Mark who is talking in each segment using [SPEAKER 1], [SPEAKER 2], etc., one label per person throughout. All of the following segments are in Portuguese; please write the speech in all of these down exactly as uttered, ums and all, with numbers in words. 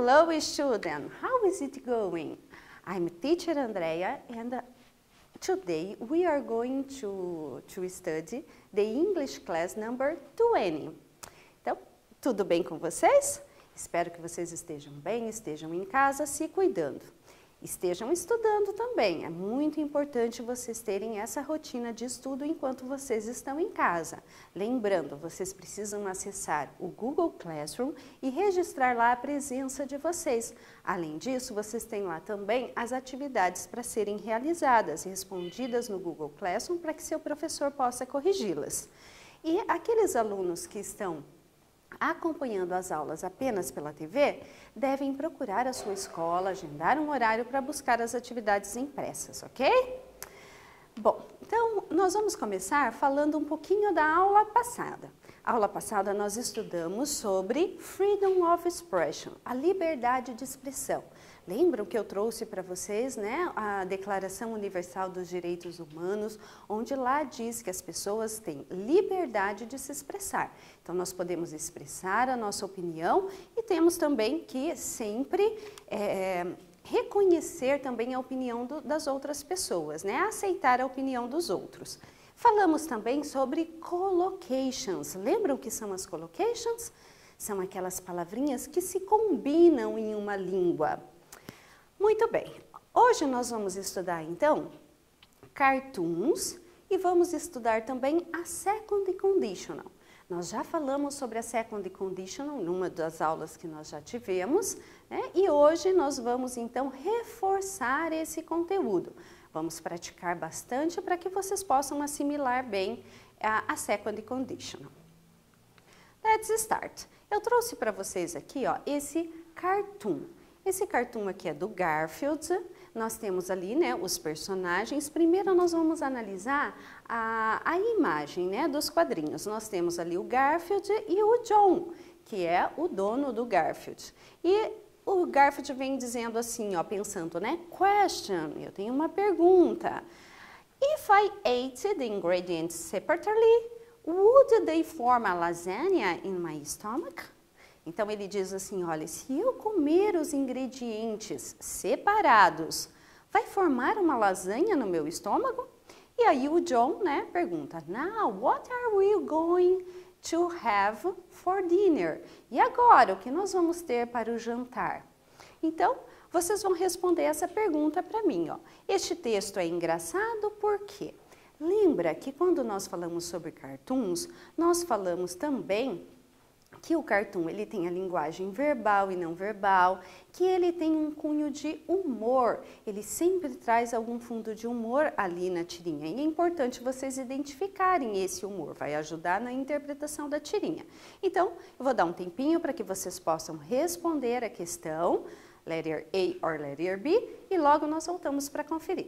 [SPEAKER 1] Hello student, how is it going? I'm teacher Andrea and uh, today we are going to, to study the English class number twenty. Então, tudo bem com vocês? Espero que vocês estejam bem, estejam em casa se cuidando. Estejam estudando também. É muito importante vocês terem essa rotina de estudo enquanto vocês estão em casa. Lembrando, vocês precisam acessar o Google Classroom e registrar lá a presença de vocês. Além disso, vocês têm lá também as atividades para serem realizadas, respondidas no Google Classroom para que seu professor possa corrigi-las. E aqueles alunos que estão acompanhando as aulas apenas pela T V, devem procurar a sua escola, agendar um horário para buscar as atividades impressas, ok? Bom, então nós vamos começar falando um pouquinho da aula passada. A aula passada nós estudamos sobre Freedom of Expression, a liberdade de expressão. Lembram que eu trouxe para vocês, né, a Declaração Universal dos Direitos Humanos, onde lá diz que as pessoas têm liberdade de se expressar. Então, nós podemos expressar a nossa opinião e temos também que sempre é, reconhecer também a opinião do, das outras pessoas, né, aceitar a opinião dos outros. Falamos também sobre collocations. Lembram o que são as collocations? São aquelas palavrinhas que se combinam em uma língua. Muito bem, hoje nós vamos estudar então cartoons e vamos estudar também a second conditional. Nós já falamos sobre a second conditional numa das aulas que nós já tivemos, né? E hoje nós vamos então reforçar esse conteúdo. Vamos praticar bastante para que vocês possam assimilar bem a, a second conditional. Let's start. Eu trouxe para vocês aqui, ó, esse cartoon. Esse cartoon aqui é do Garfield, nós temos ali, né, os personagens. Primeiro nós vamos analisar a, a imagem, né, dos quadrinhos. Nós temos ali o Garfield e o John, que é o dono do Garfield. E o Garfield vem dizendo assim, ó, pensando, né, question, eu tenho uma pergunta. If I ate the ingredients separately, would they form a lasagna in my stomach? Então, ele diz assim, olha, se eu comer os ingredientes separados, vai formar uma lasanha no meu estômago? E aí o John, né, pergunta, now, what are we going to have for dinner? E agora, o que nós vamos ter para o jantar? Então, vocês vão responder essa pergunta para mim, ó. Este texto é engraçado por quê? Lembra que quando nós falamos sobre cartoons, nós falamos também que o cartoon ele tem a linguagem verbal e não verbal, que ele tem um cunho de humor, ele sempre traz algum fundo de humor ali na tirinha. E é importante vocês identificarem esse humor, vai ajudar na interpretação da tirinha. Então, eu vou dar um tempinho para que vocês possam responder a questão, letter A or letter B, e logo nós voltamos para conferir.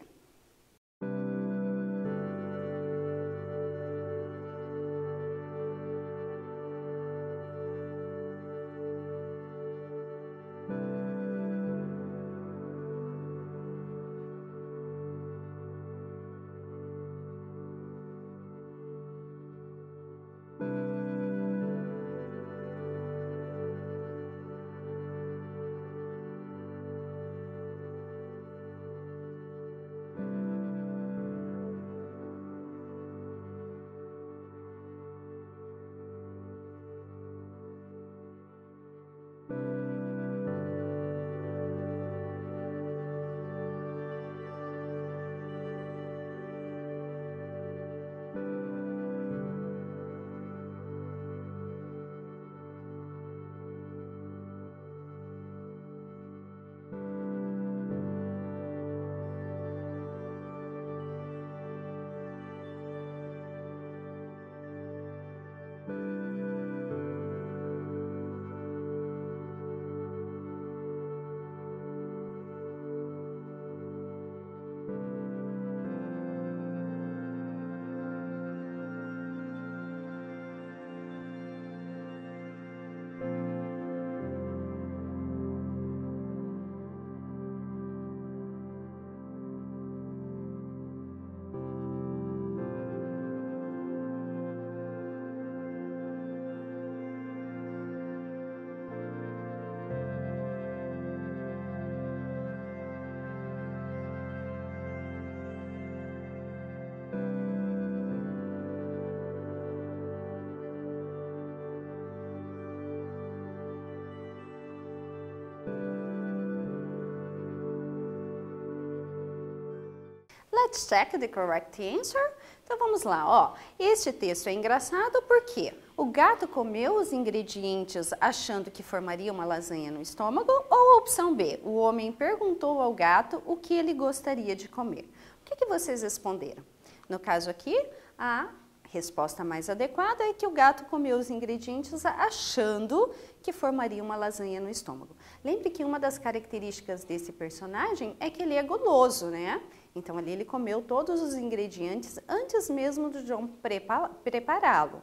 [SPEAKER 1] let's check the correct answer. Então vamos lá, ó. Este texto é engraçado porque o gato comeu os ingredientes achando que formaria uma lasanha no estômago, ou opção B, o homem perguntou ao gato o que ele gostaria de comer. O que que vocês responderam? No caso aqui, a resposta mais adequada é que o gato comeu os ingredientes achando que formaria uma lasanha no estômago. Lembre que uma das características desse personagem é que ele é guloso, né? Então ali ele comeu todos os ingredientes antes mesmo do John prepará-lo.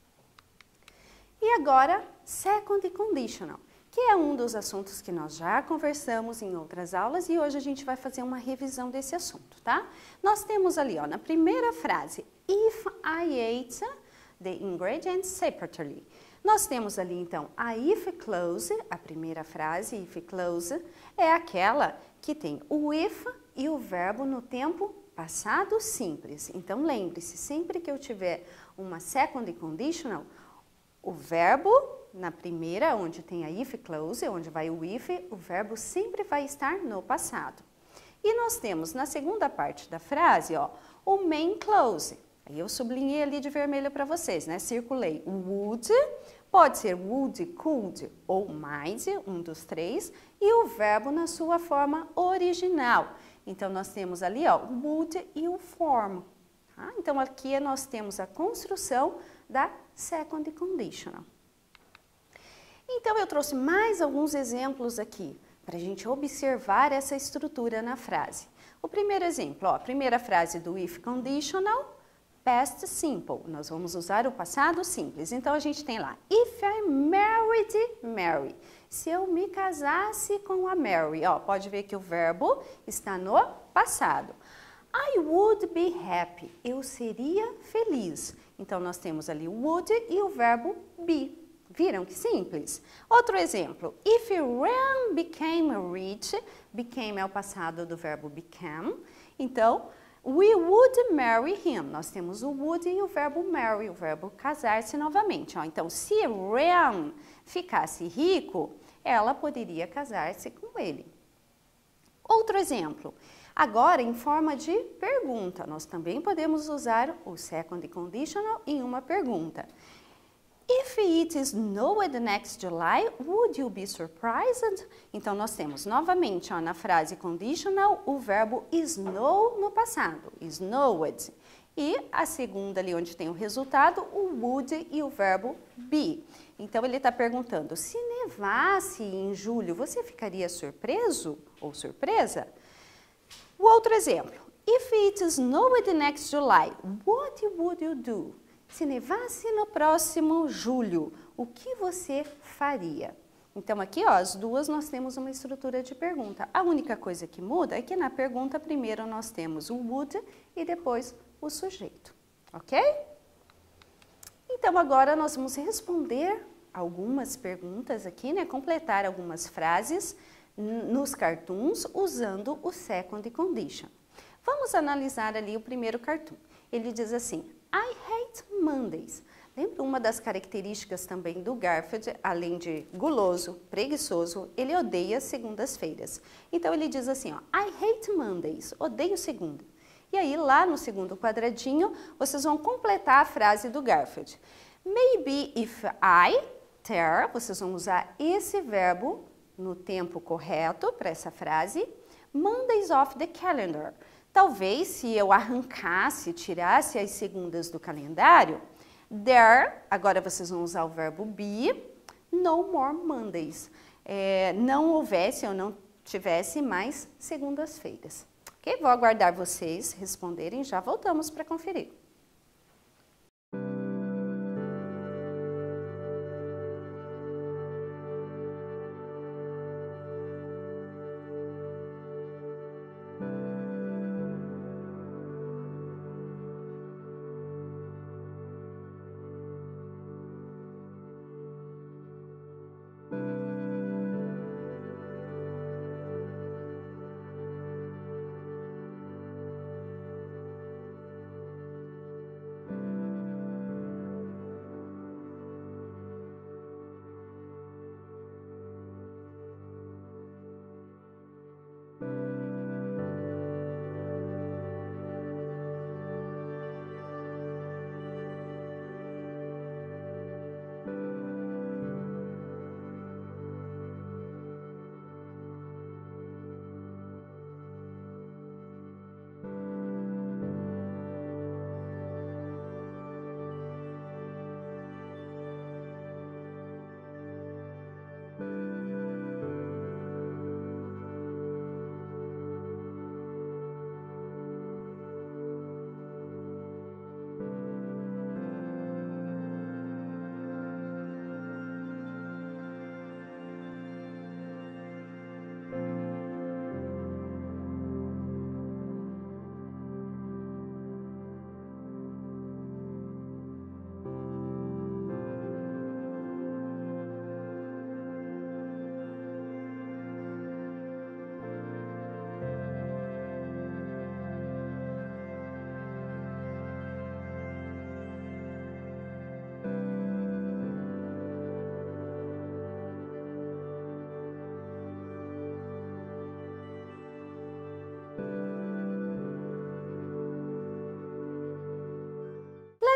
[SPEAKER 1] E agora, second conditional, que é um dos assuntos que nós já conversamos em outras aulas e hoje a gente vai fazer uma revisão desse assunto, tá? Nós temos ali, ó, na primeira frase, if I ate the ingredients separately. Nós temos ali, então, a if clause, a primeira frase, if clause, é aquela que tem o if e o verbo no tempo passado simples. Então, lembre-se, sempre que eu tiver uma second conditional, o verbo, na primeira, onde tem a if clause, onde vai o if, o verbo sempre vai estar no passado. E nós temos, na segunda parte da frase, ó, o main clause. Aí eu sublinhei ali de vermelho para vocês, né? Circulei. Would, pode ser would, could ou might, um dos três, e o verbo na sua forma original. Então, nós temos ali, ó, would e o form. Tá? Então, aqui nós temos a construção da second conditional. Então, eu trouxe mais alguns exemplos aqui para a gente observar essa estrutura na frase. O primeiro exemplo, ó, a primeira frase do if conditional, past simple. Nós vamos usar o passado simples. Então, a gente tem lá, if I married Mary. Se eu me casasse com a Mary. Ó, pode ver que o verbo está no passado. I would be happy. Eu seria feliz. Então, nós temos ali o would e o verbo be. Viram que simples? Outro exemplo. If Ram became rich. Became é o passado do verbo became. Então, we would marry him. Nós temos o would e o verbo marry, o verbo casar-se novamente. Ó. Então, se Ram ficasse rico, ela poderia casar-se com ele. Outro exemplo. Agora, em forma de pergunta, nós também podemos usar o second conditional em uma pergunta. If it snowed next July, would you be surprised? Então, nós temos novamente ó, na frase conditional o verbo snow no passado, snowed. E a segunda ali onde tem o resultado, o would e o verbo be. Então, ele está perguntando, se nevasse em julho, você ficaria surpreso ou surpresa? O outro exemplo, if it snowed next July, what would you do? Se nevasse no próximo julho, o que você faria? Então, aqui, ó, as duas nós temos uma estrutura de pergunta. A única coisa que muda é que na pergunta, primeiro nós temos o would e depois o sujeito, ok? Então, agora nós vamos responder algumas perguntas aqui, né? Completar algumas frases nos cartoons usando o second condition. Vamos analisar ali o primeiro cartoon. Ele diz assim, I hate Mondays. Lembra uma das características também do Garfield, além de guloso, preguiçoso, ele odeia segundas-feiras. Então, ele diz assim, ó, I hate Mondays, odeio segunda. E aí, lá no segundo quadradinho, vocês vão completar a frase do Garfield. Maybe if I, tear, vocês vão usar esse verbo no tempo correto para essa frase. Mondays off the calendar. Talvez, se eu arrancasse, tirasse as segundas do calendário, there, agora vocês vão usar o verbo be, no more Mondays. É, não houvesse ou não tivesse mais segundas-feiras. Ok? Vou aguardar vocês responderem, já voltamos para conferir.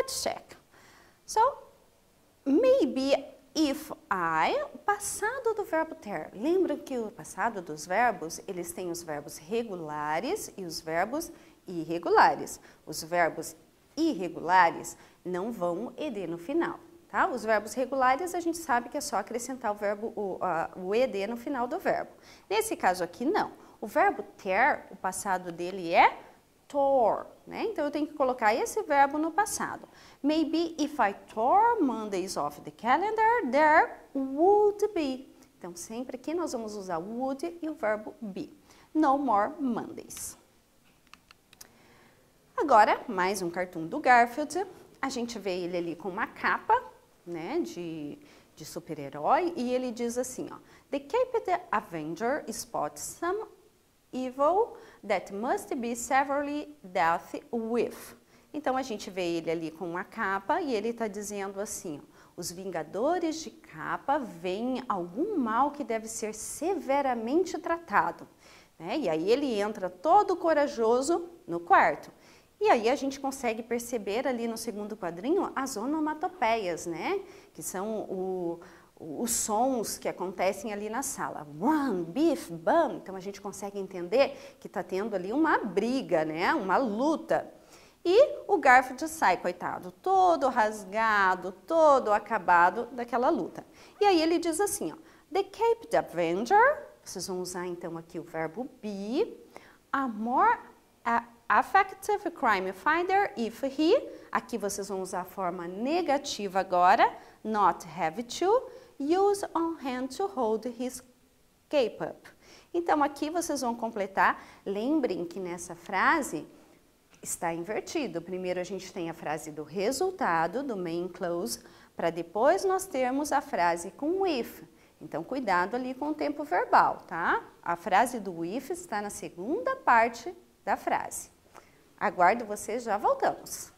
[SPEAKER 1] let's check. So, maybe if I, o passado do verbo ter. Lembra que o passado dos verbos, eles têm os verbos regulares e os verbos irregulares. Os verbos irregulares não vão ed no final, tá? Os verbos regulares a gente sabe que é só acrescentar o verbo, o, a, o ed no final do verbo. Nesse caso aqui, não. O verbo ter, o passado dele é tore, né? Então eu tenho que colocar esse verbo no passado. Maybe if I tore Mondays off the calendar, there would be. Então sempre aqui nós vamos usar would e o verbo be. No more Mondays. Agora, mais um cartoon do Garfield. A gente vê ele ali com uma capa, né, de, de super-herói, e ele diz assim, ó, The Caped Avenger spots some evil that must be severely dealt with. Então, a gente vê ele ali com uma capa e ele está dizendo assim, ó, os Vingadores de capa veem algum mal que deve ser severamente tratado. Né? E aí ele entra todo corajoso no quarto. E aí a gente consegue perceber ali no segundo quadrinho as onomatopeias, né? Que são o, os sons que acontecem ali na sala. Run, beef, bam. Então a gente consegue entender que está tendo ali uma briga, né? Uma luta. E o Garfield sai, coitado, todo rasgado, todo acabado daquela luta. E aí ele diz assim, ó, The Caped Avenger, vocês vão usar então aqui o verbo be, a more a affective crime fighter if he, aqui vocês vão usar a forma negativa agora, not have to, use on hand to hold his cape up. Então aqui vocês vão completar, lembrem que nessa frase está invertido. Primeiro a gente tem a frase do resultado, do main clause, para depois nós termos a frase com if. Então cuidado ali com o tempo verbal, tá? A frase do if está na segunda parte da frase. Aguardo vocês, já voltamos.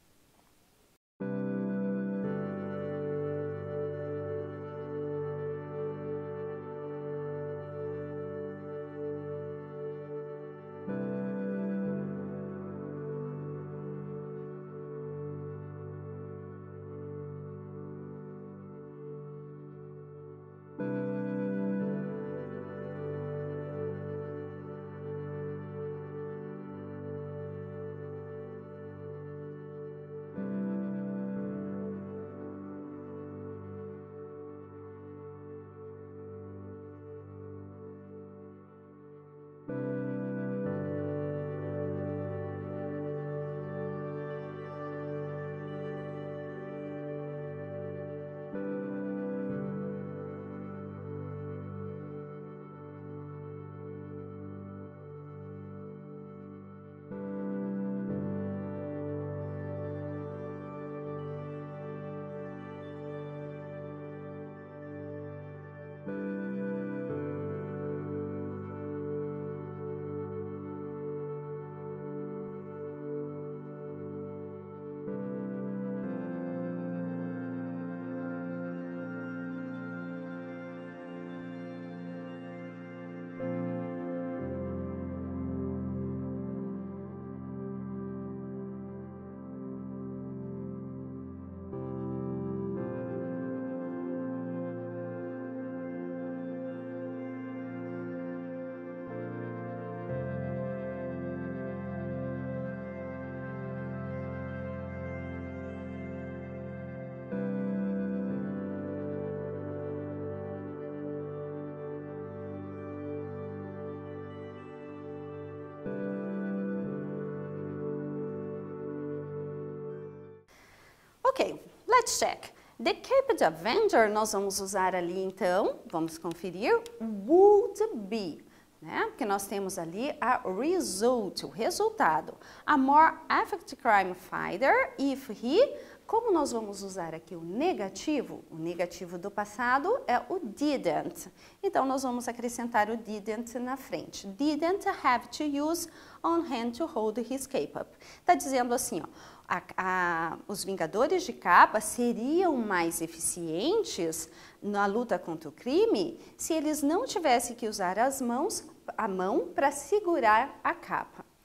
[SPEAKER 1] Ok, let's check. The Caped Avenger, nós vamos usar ali então, vamos conferir, would be, né? Porque nós temos ali a result, o resultado. A more effective crime fighter if he, como nós vamos usar aqui o negativo, o negativo do passado é o didn't. Então nós vamos acrescentar o didn't na frente. Didn't have to use on hand to hold his cape up. Está dizendo assim, ó. A, a, os Vingadores de capa seriam mais eficientes na luta contra o crime se eles não tivessem que usar as mãos, a mão para segurar a capa.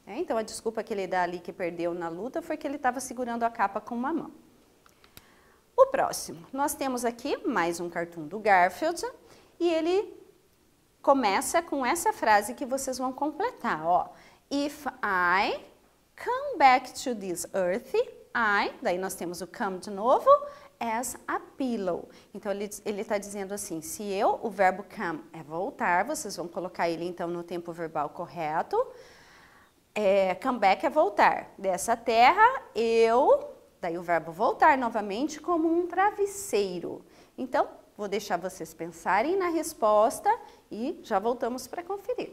[SPEAKER 1] É, então, a desculpa que ele dá ali que perdeu na luta foi que ele estava segurando a capa com uma mão. O próximo, nós temos aqui mais um cartoon do Garfield e ele começa com essa frase que vocês vão completar, ó. If I come back to this earth, I, daí nós temos o come de novo, as a pillow. Então, ele está dizendo assim, se eu, o verbo come é voltar, vocês vão colocar ele então no tempo verbal correto. É, come back é voltar. Dessa terra, eu, daí o verbo voltar novamente como um travesseiro. Então, vou deixar vocês pensarem na resposta e já voltamos para conferir.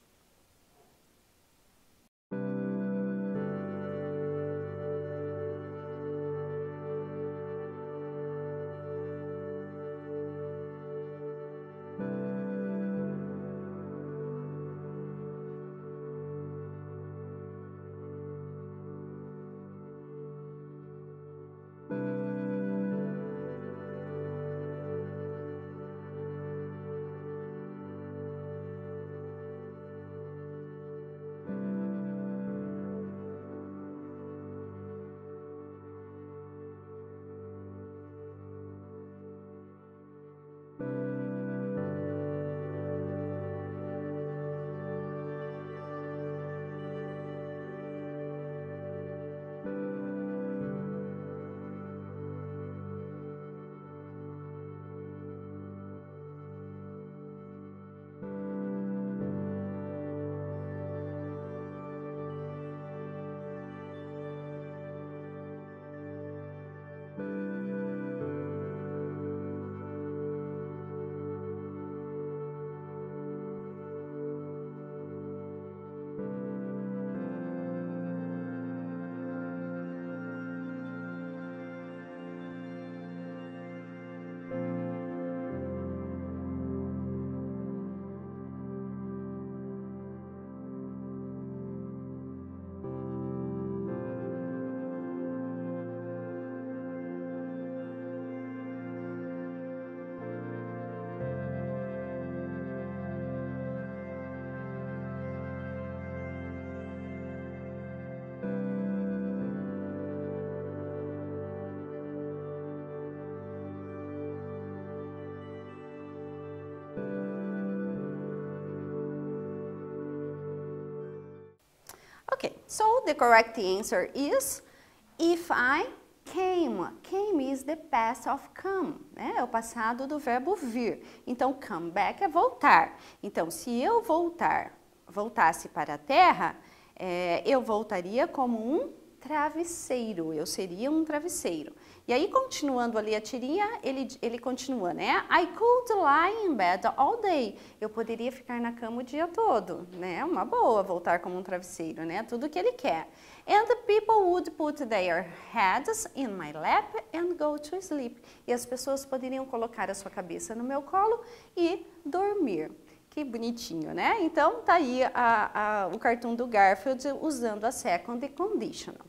[SPEAKER 1] Okay, so the correct answer is if I came. Came is the past of come, né? É o passado do verbo vir. Então, come back é voltar. Então, se eu voltar, voltasse para a terra, é, eu voltaria como um travesseiro. Eu seria um travesseiro. E aí, continuando ali a tirinha, ele, ele continua, né? I could lie in bed all day. Eu poderia ficar na cama o dia todo, né? Uma boa voltar como um travesseiro, né? Tudo que ele quer. And the people would put their heads in my lap and go to sleep. E as pessoas poderiam colocar a sua cabeça no meu colo e dormir. Que bonitinho, né? Então, tá aí a, a, o cartoon do Garfield usando a second conditional.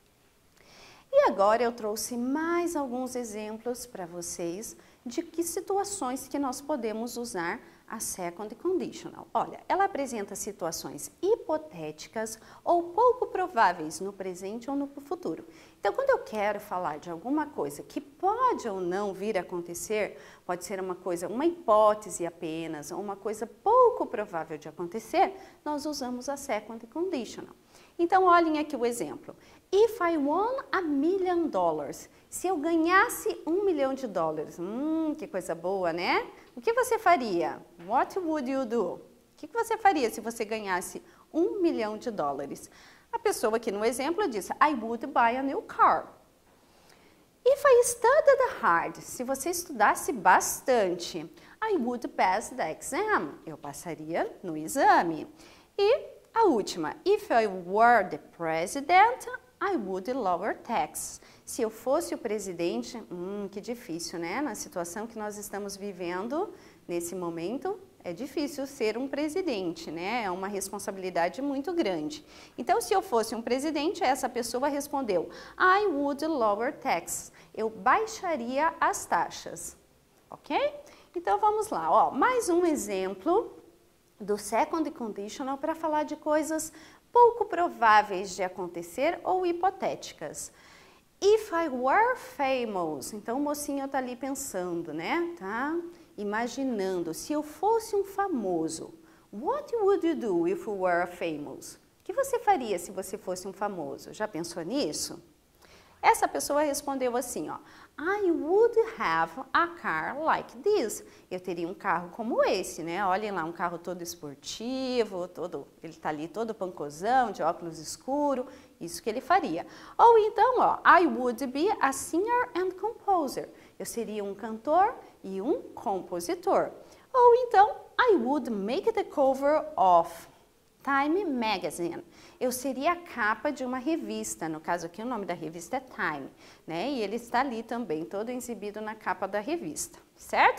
[SPEAKER 1] E agora eu trouxe mais alguns exemplos para vocês de que situações que nós podemos usar a second conditional. Olha, ela apresenta situações hipotéticas ou pouco prováveis no presente ou no futuro. Então, quando eu quero falar de alguma coisa que pode ou não vir a acontecer, pode ser uma coisa, uma hipótese apenas, ou uma coisa pouco provável de acontecer, nós usamos a second conditional. Então, olhem aqui o exemplo. If I won a million dollars. Se eu ganhasse um milhão de dólares. Hum, que coisa boa, né? O que você faria? What would you do? O que você faria se você ganhasse um milhão de dólares? A pessoa aqui no exemplo disse, I would buy a new car. If I studied hard. Se você estudasse bastante. I would pass the exam. Eu passaria no exame. E a última, if I were the president, I would lower taxes. Se eu fosse o presidente, hum, que difícil, né? Na situação que nós estamos vivendo nesse momento, é difícil ser um presidente, né? É uma responsabilidade muito grande. Então, se eu fosse um presidente, essa pessoa respondeu, I would lower taxes. Eu baixaria as taxas, ok? Então, vamos lá, ó, mais um exemplo do second conditional para falar de coisas pouco prováveis de acontecer ou hipotéticas. If I were famous, então o mocinho tá ali pensando, né? Tá? Imaginando, se eu fosse um famoso, what would you do if you were famous? O que você faria se você fosse um famoso? Já pensou nisso? Essa pessoa respondeu assim, ó, I would have a car like this. Eu teria um carro como esse, né? Olhem lá, um carro todo esportivo, todo, ele tá ali todo pancozão, de óculos escuro, isso que ele faria. Ou então, ó, I would be a singer and composer. Eu seria um cantor e um compositor. Ou então, I would make the cover of Time Magazine. Eu seria a capa de uma revista, no caso aqui o nome da revista é Time, né? E ele está ali também, todo exibido na capa da revista, certo?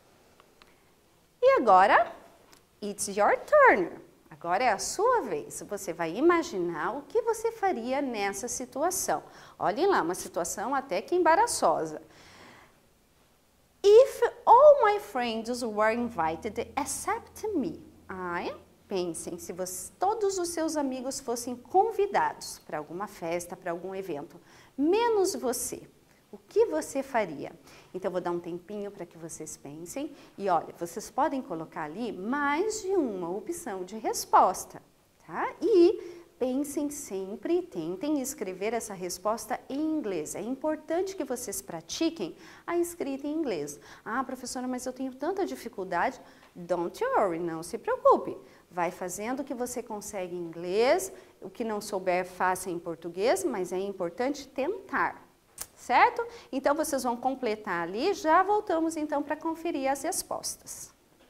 [SPEAKER 1] E agora, it's your turn. Agora é a sua vez. Você vai imaginar o que você faria nessa situação. Olhem lá, uma situação até que embaraçosa. If all my friends were invited except me, I... Pensem, se você, todos os seus amigos fossem convidados para alguma festa, para algum evento, menos você, o que você faria? Então, eu vou dar um tempinho para que vocês pensem. E olha, vocês podem colocar ali mais de uma opção de resposta, tá? E pensem sempre, tentem escrever essa resposta em inglês. É importante que vocês pratiquem a escrita em inglês. Ah, professora, mas eu tenho tanta dificuldade. Don't worry, não se preocupe. Vai fazendo o que você consegue em inglês, o que não souber faça em português, mas é importante tentar, certo? Então, vocês vão completar ali, já voltamos então para conferir as respostas.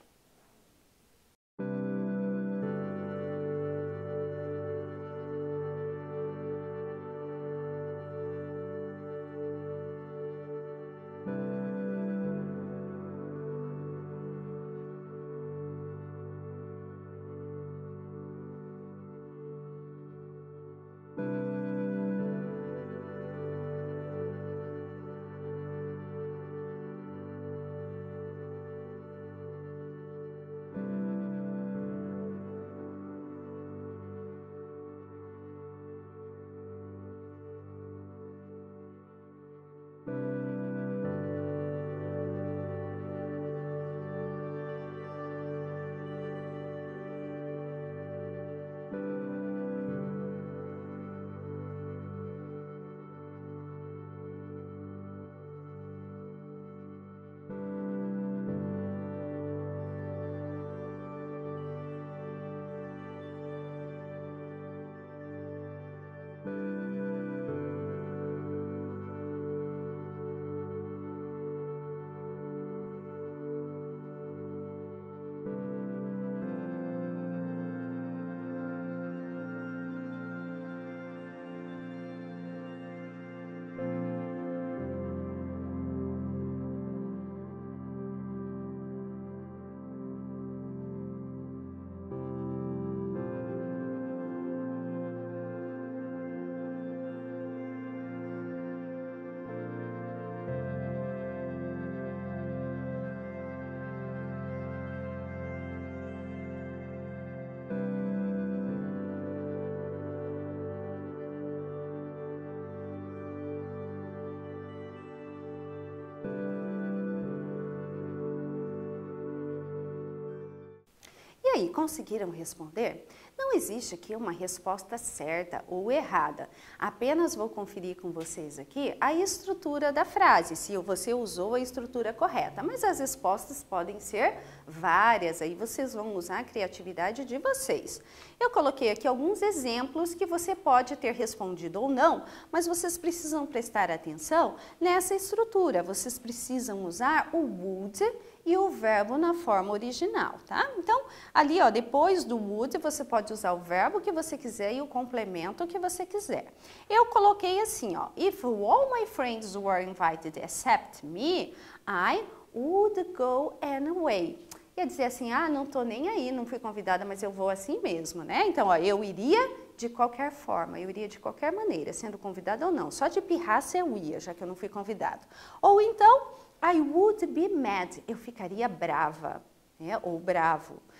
[SPEAKER 1] E aí, conseguiram responder? Não existe aqui uma resposta certa ou errada. Apenas vou conferir com vocês aqui a estrutura da frase, se você usou a estrutura correta. Mas as respostas podem ser várias, aí vocês vão usar a criatividade de vocês. Eu coloquei aqui alguns exemplos que você pode ter respondido ou não, mas vocês precisam prestar atenção nessa estrutura. Vocês precisam usar o would e o verbo na forma original, tá? Então, ali, ó, depois do would, você pode usar o verbo que você quiser e o complemento que você quiser. Eu coloquei assim, ó, if all my friends were invited except me, I would go anyway. Ia dizer assim, ah, não tô nem aí, não fui convidada, mas eu vou assim mesmo, né? Então, ó, eu iria de qualquer forma, eu iria de qualquer maneira, sendo convidada ou não. Só de pirraça eu ia, já que eu não fui convidado. Ou então, I would be mad, eu ficaria brava, né? Ou bravo.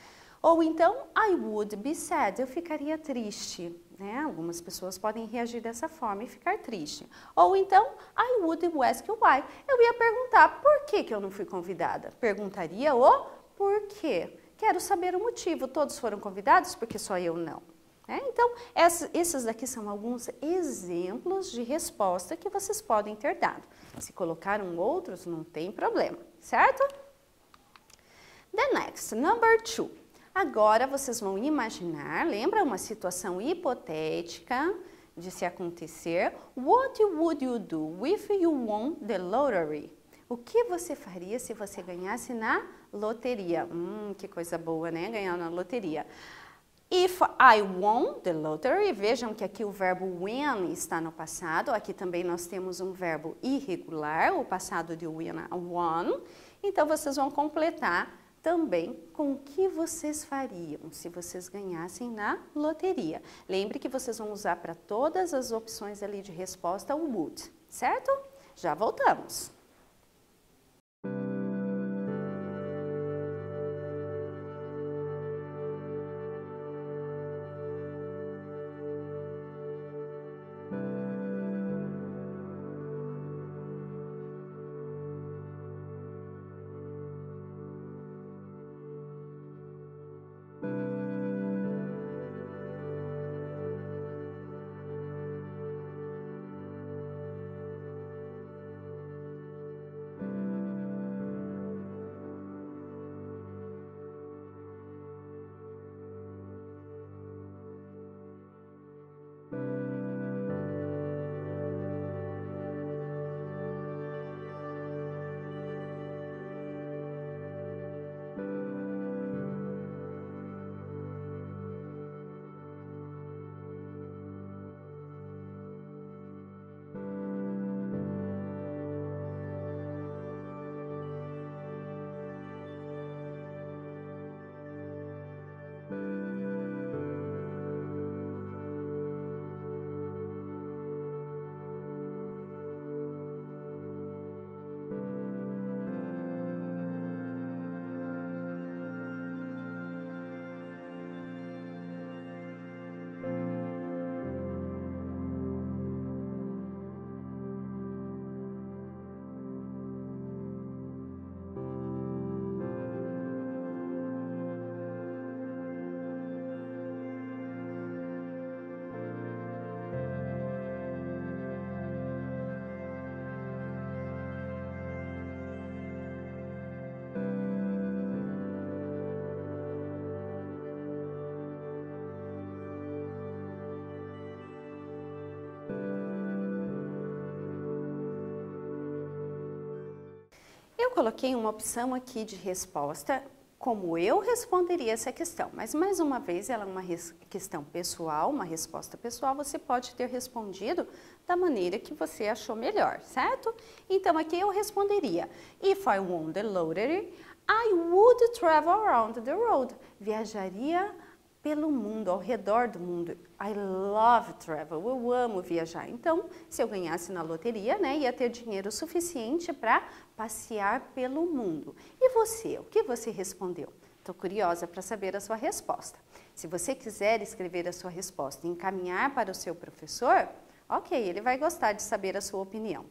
[SPEAKER 1] Ou então, I would be sad, eu ficaria triste. Né? Algumas pessoas podem reagir dessa forma e ficar triste. Ou então, I would ask why, eu ia perguntar por que, que eu não fui convidada. Perguntaria o porquê. Quero saber o motivo, todos foram convidados porque só eu não. É, então, esses daqui são alguns exemplos de resposta que vocês podem ter dado. Se colocaram outros, não tem problema, certo? The next, number two. Agora, vocês vão imaginar, lembra uma situação hipotética de se acontecer? What would you do if you won the lottery? O que você faria se você ganhasse na loteria? Hum, que coisa boa, né? Ganhar na loteria. If I won the lottery, vejam que aqui o verbo win está no passado, aqui também nós temos um verbo irregular, o passado de win, won, então vocês vão completar também com o que vocês fariam se vocês ganhassem na loteria. Lembre que vocês vão usar para todas as opções ali de resposta o would, certo? Já voltamos. Eu coloquei uma opção aqui de resposta, como eu responderia essa questão, mas mais uma vez ela é uma questão pessoal, uma resposta pessoal, você pode ter respondido da maneira que você achou melhor, certo? Então aqui eu responderia, if I won the lottery, I would travel around the world, viajaria pelo mundo, ao redor do mundo. I love travel, eu amo viajar. Então, se eu ganhasse na loteria, né, ia ter dinheiro suficiente para passear pelo mundo. E você, o que você respondeu? Estou curiosa para saber a sua resposta. Se você quiser escrever a sua resposta e encaminhar para o seu professor, ok, ele vai gostar de saber a sua opinião.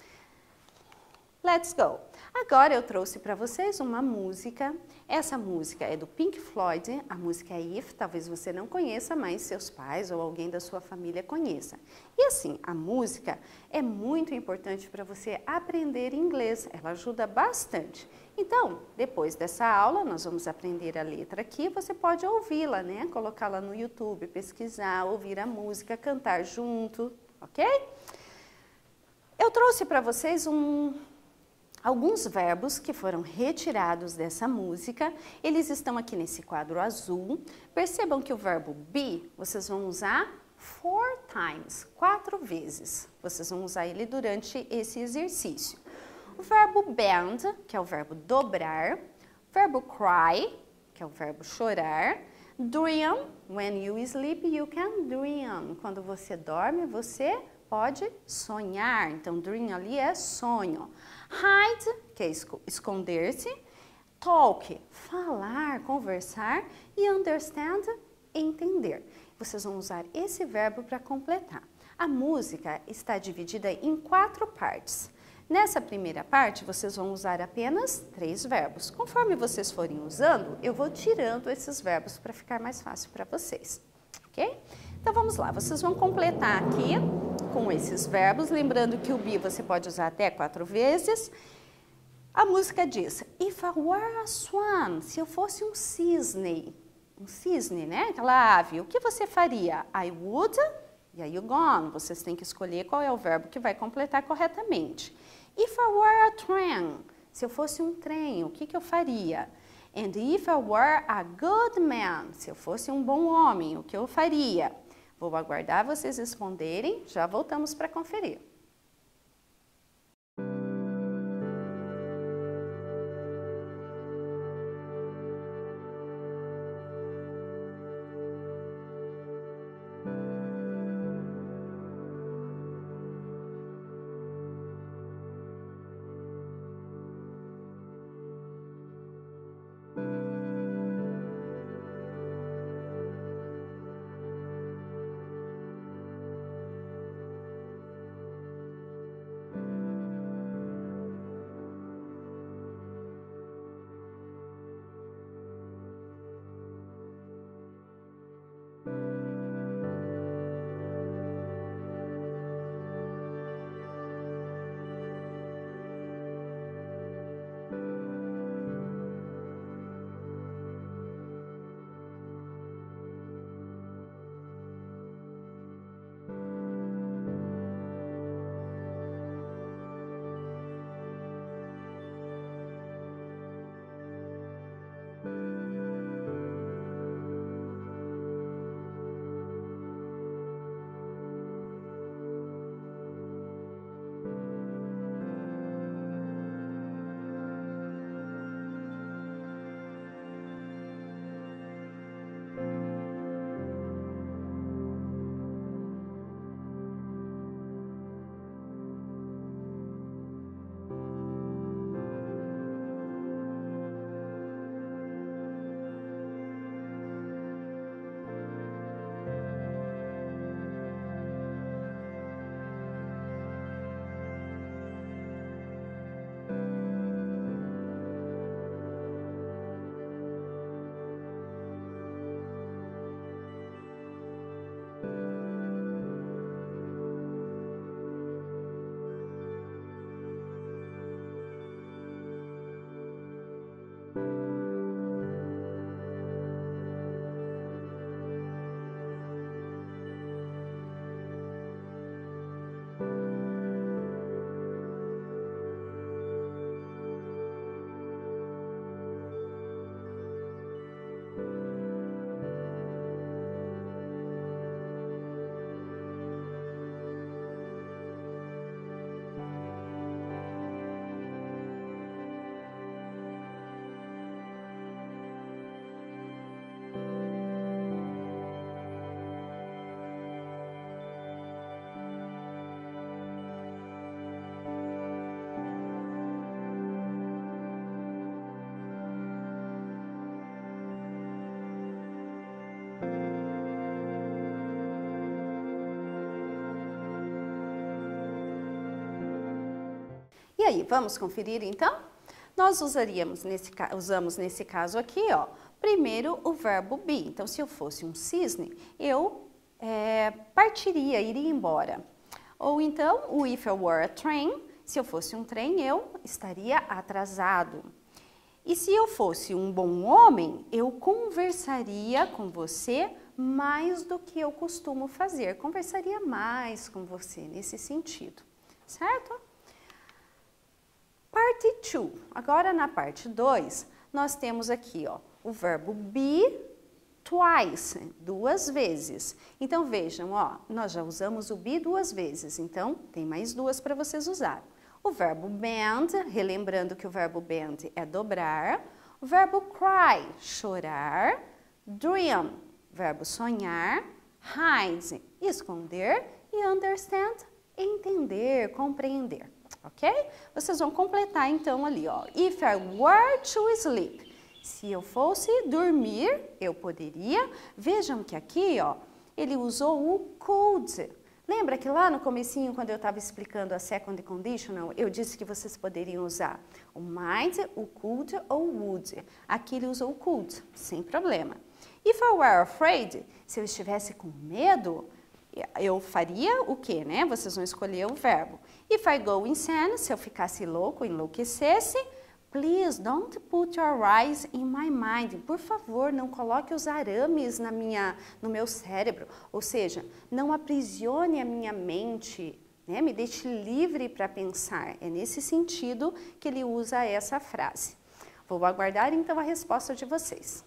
[SPEAKER 1] Let's go! Agora eu trouxe para vocês uma música. Essa música é do Pink Floyd, a música é If, talvez você não conheça, mas seus pais ou alguém da sua família conheça. E assim, a música é muito importante para você aprender inglês, ela ajuda bastante. Então, depois dessa aula, nós vamos aprender a letra aqui, você pode ouvi-la, né? Colocá-la no YouTube, pesquisar, ouvir a música, cantar junto, ok? Eu trouxe para vocês um... alguns verbos que foram retirados dessa música, eles estão aqui nesse quadro azul. Percebam que o verbo be, vocês vão usar four times, quatro vezes. Vocês vão usar ele durante esse exercício. O verbo bend, que é o verbo dobrar. Verbo cry, que é o verbo chorar. Dream, when you sleep, you can dream. Quando você dorme, você pode sonhar. Então, dream ali é sonho. Hide, que é esconder-se. talk, falar, conversar, e understand, entender. Vocês vão usar esse verbo para completar. A música está dividida em quatro partes. Nessa primeira parte, vocês vão usar apenas três verbos. Conforme vocês forem usando, eu vou tirando esses verbos para ficar mais fácil para vocês, ok? Então vamos lá, vocês vão completar aqui com esses verbos, lembrando que o be você pode usar até quatro vezes. A música diz, if I were a swan, se eu fosse um cisne, um cisne, né? Aquela ave, o que você faria? I would, e aí o gone, vocês têm que escolher qual é o verbo que vai completar corretamente. If I were a train, se eu fosse um trem, o que, que eu faria? And if I were a good man, se eu fosse um bom homem, o que eu faria? Vou aguardar vocês responderem, já voltamos para conferir. E aí, vamos conferir então? Nós usaríamos nesse, usamos nesse caso aqui, ó, primeiro o verbo be. Então, se eu fosse um cisne, eu é, partiria, iria embora. Ou então, o if I were a train, se eu fosse um trem, eu estaria atrasado. E se eu fosse um bom homem, eu conversaria com você mais do que eu costumo fazer. Conversaria mais com você nesse sentido, certo? Parte dois. Agora, na parte dois, nós temos aqui, ó, o verbo be twice, duas vezes. Então, vejam, ó, nós já usamos o be duas vezes, então tem mais duas para vocês usarem. O verbo bend, relembrando que o verbo bend é dobrar. O verbo cry, chorar. Dream, verbo sonhar. Hide, esconder. E understand, entender, compreender. ok? Vocês vão completar então ali, ó. If I were to sleep. Se eu fosse dormir, eu poderia. Vejam que aqui, ó, ele usou o could. Lembra que lá no comecinho, quando eu estava explicando a second conditional, eu disse que vocês poderiam usar o might, o could ou o would. Aqui ele usou o could, sem problema. If I were afraid, se eu estivesse com medo, eu faria o quê, né? Vocês vão escolher o verbo. If I go insane, se eu ficasse louco, enlouquecesse, please don't put your eyes in my mind. Por favor, não coloque os arames na minha, no meu cérebro. Ou seja, não aprisione a minha mente, né? Me deixe livre para pensar. É nesse sentido que ele usa essa frase. Vou aguardar então a resposta de vocês.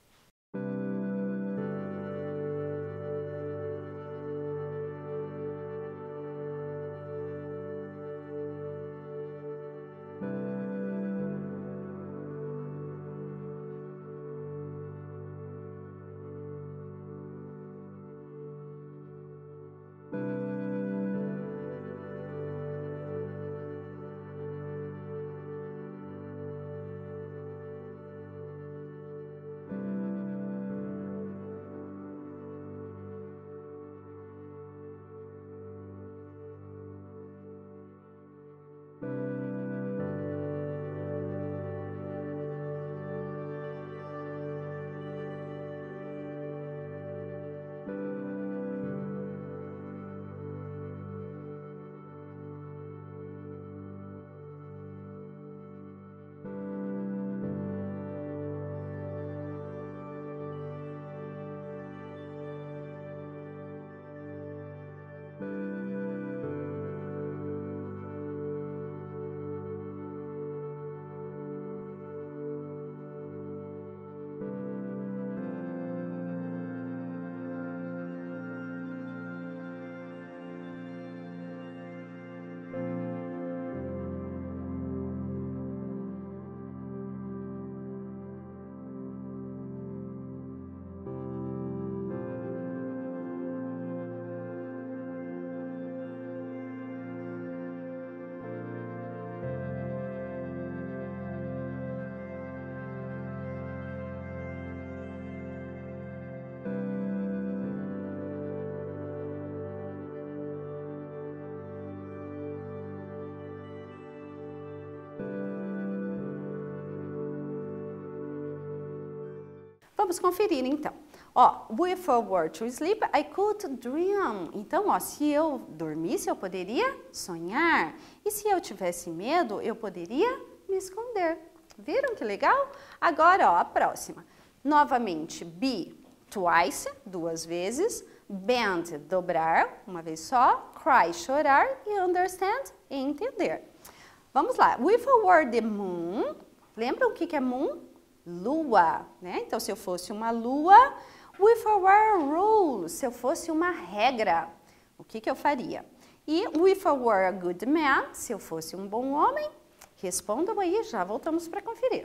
[SPEAKER 1] Vamos conferir então. Ó, if I were to sleep, I could dream. Então, ó, se eu dormisse, eu poderia sonhar. E se eu tivesse medo, eu poderia me esconder. Viram que legal? Agora, ó, a próxima. Novamente, be, twice, duas vezes. Bend, dobrar, uma vez só. Cry, chorar. E understand, entender. Vamos lá. If I were the moon, lembram o que é moon? Lua, né? Então, se eu fosse uma lua, if I were a rule, se eu fosse uma regra, o que que eu faria? E if I were a good man, se eu fosse um bom homem, respondam aí, já voltamos para conferir.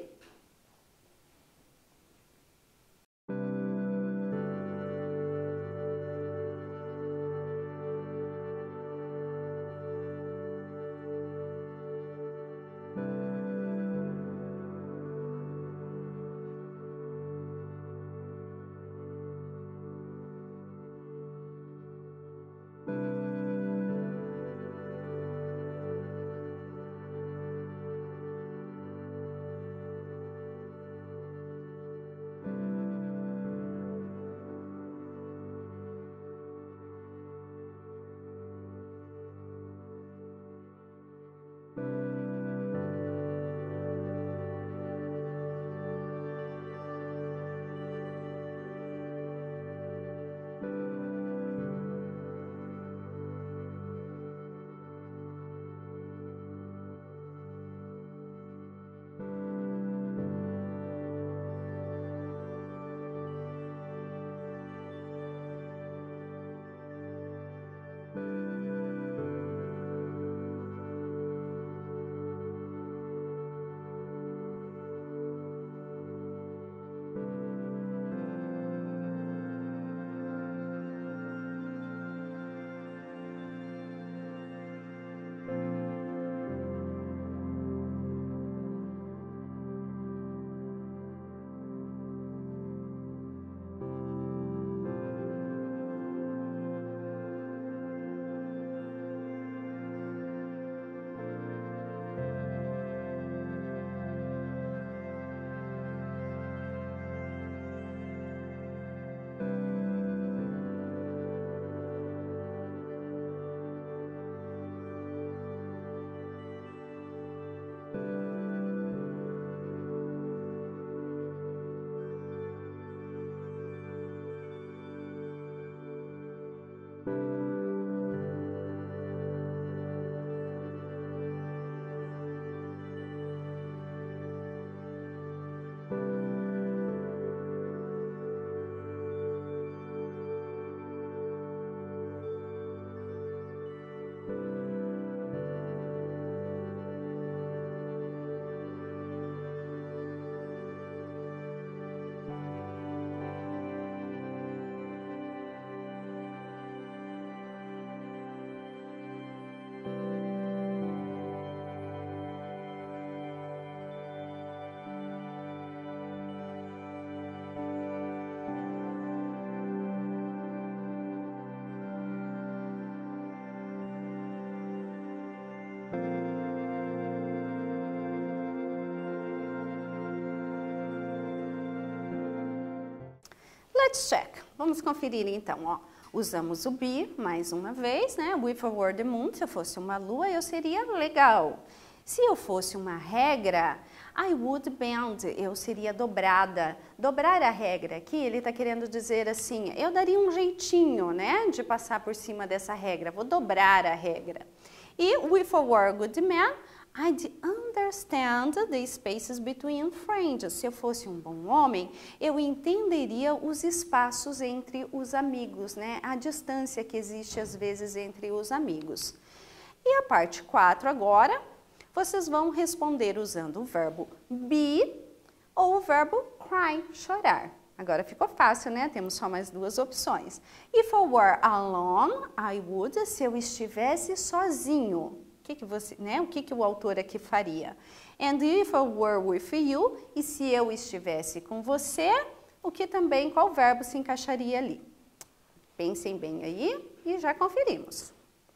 [SPEAKER 1] Let's check. Vamos conferir então, ó. Usamos o be mais uma vez, né? If I were the moon, se eu fosse uma lua, eu seria legal. Se eu fosse uma regra, I would bend, eu seria dobrada. Dobrar a regra aqui, ele está querendo dizer assim, eu daria um jeitinho, né, de passar por cima dessa regra, vou dobrar a regra. E if I were a good man, I'd understand the spaces between friends. Se eu fosse um bom homem, eu entenderia os espaços entre os amigos, né? A distância que existe às vezes entre os amigos. E a parte quatro agora, vocês vão responder usando o verbo be ou o verbo cry, chorar. Agora ficou fácil, né? Temos só mais duas opções. If I were alone, I would, se eu estivesse sozinho. O que, que, você, né? O que, que o autor aqui faria? And if I were with you, e se eu estivesse com você, o que também, qual verbo se encaixaria ali? Pensem bem aí e já conferimos.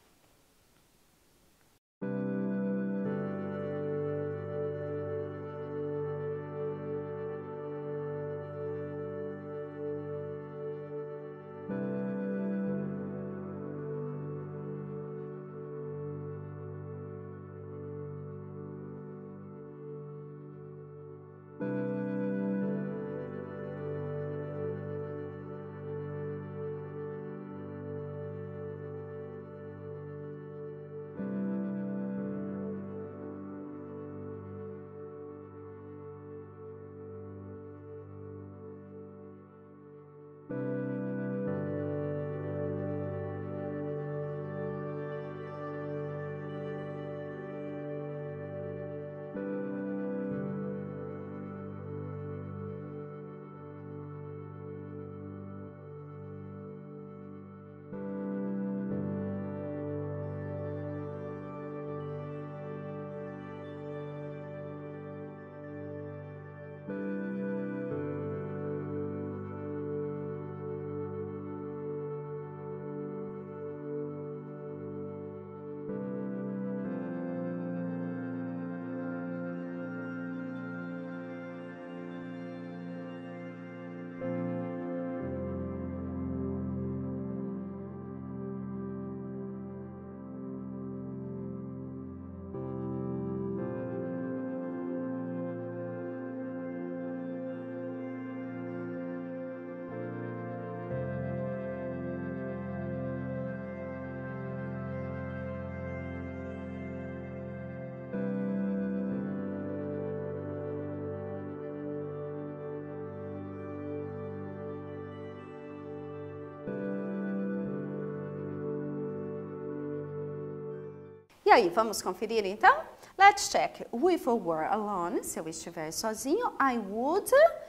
[SPEAKER 1] E aí, vamos conferir então? Let's check. If I were alone, se eu estiver sozinho, I would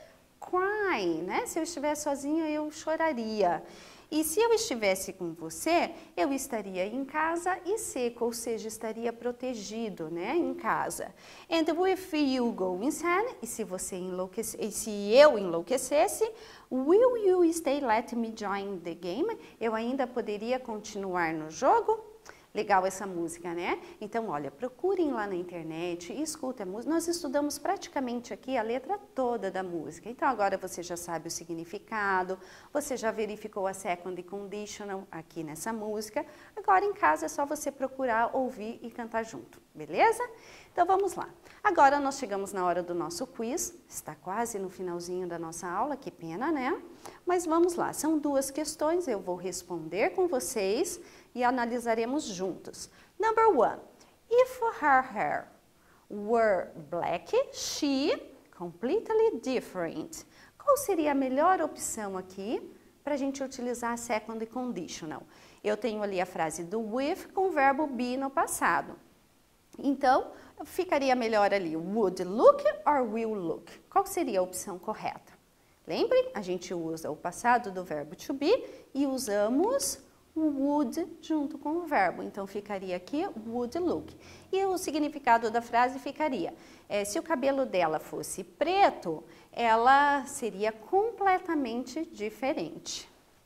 [SPEAKER 1] cry, né? Se eu estiver sozinho, eu choraria. E se eu estivesse com você, eu estaria em casa e seco, ou seja, estaria protegido, né, em casa. And if you go insane, e se você enlouquece, e se eu enlouquecesse, will you stay, let me join the game? Eu ainda poderia continuar no jogo? Legal essa música, né? Então, olha, procurem lá na internet e escutem a música. Nós estudamos praticamente aqui a letra toda da música. Então, agora você já sabe o significado, você já verificou a second conditional aqui nessa música. Agora, em casa, é só você procurar, ouvir e cantar junto, beleza? Então, vamos lá. Agora, nós chegamos na hora do nosso quiz. Está quase no finalzinho da nossa aula, que pena, né? Mas vamos lá. São duas questões, eu vou responder com vocês e analisaremos juntos. Number one, if her hair were black, she completely different. Qual seria a melhor opção aqui para a gente utilizar a second conditional? Eu tenho ali a frase do with com o verbo be no passado. Então, ficaria melhor ali, would look or will look? Qual seria a opção correta? Lembrem, a gente usa o passado do verbo to be e usamos o would junto com o verbo. Então, ficaria aqui would look. E o significado da frase ficaria, é, se o cabelo dela fosse preto, ela seria completamente diferente.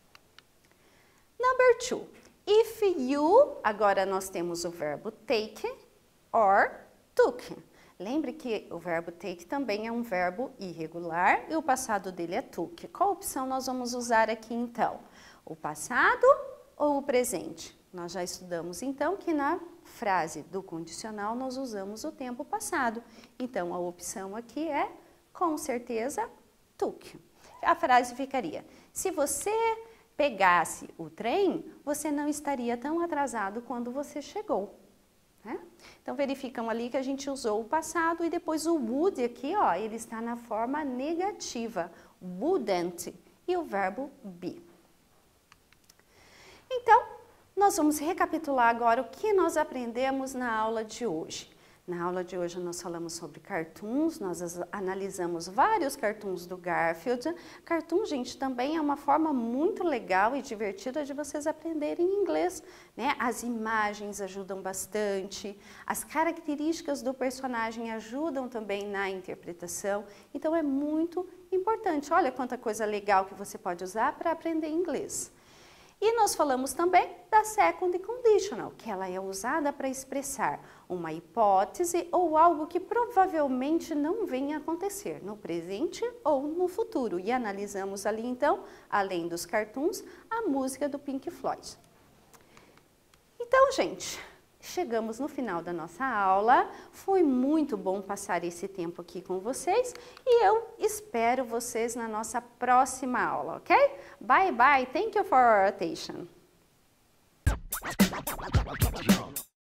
[SPEAKER 1] Number two, if you, agora nós temos o verbo take or took. Lembre que o verbo take também é um verbo irregular e o passado dele é took. Qual opção nós vamos usar aqui então? O passado ou o presente? Nós já estudamos então que na frase do condicional nós usamos o tempo passado. Então a opção aqui é, com certeza, took. A frase ficaria: se você pegasse o trem, você não estaria tão atrasado quando você chegou. Né? Então verificam ali que a gente usou o passado e depois o would aqui, ó, ele está na forma negativa, wouldn't, e o verbo be. Então, nós vamos recapitular agora o que nós aprendemos na aula de hoje. Na aula de hoje nós falamos sobre cartoons, nós analisamos vários cartoons do Garfield. Cartoon, gente, também é uma forma muito legal e divertida de vocês aprenderem inglês, né? As imagens ajudam bastante, as características do personagem ajudam também na interpretação, então é muito importante. Olha quanta coisa legal que você pode usar para aprender inglês. E nós falamos também da second conditional, que ela é usada para expressar uma hipótese ou algo que provavelmente não venha a acontecer no presente ou no futuro. E analisamos ali então, além dos cartoons, a música do Pink Floyd. Então, gente, chegamos no final da nossa aula. Foi muito bom passar esse tempo aqui com vocês e eu espero vocês na nossa próxima aula, ok? Bye, bye. Thank you for your attention.